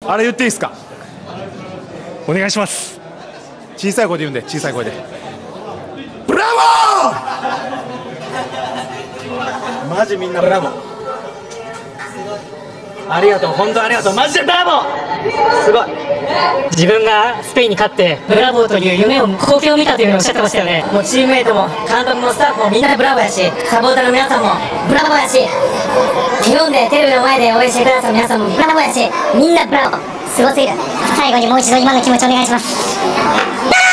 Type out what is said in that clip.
あれ言っていいですか？ お願いします。 小さい声で言うんで、小さい声で。ブラボー！マジみんなブラボー。 ありがとう、本当ありがとう、マジでブラボー。すごい。自分がスペインに勝ってブラボーという夢を光景を見たというふうにおっしゃってましたよね。もうチームメイトも監督もスタッフもみんなブラボーやし、サポーターの皆さんもブラボーやし、日本でテレビの前で応援してくださる皆さんもブラボーやし、みんなブラボー。すごすぎる。最後にもう一度今の気持ちお願いします。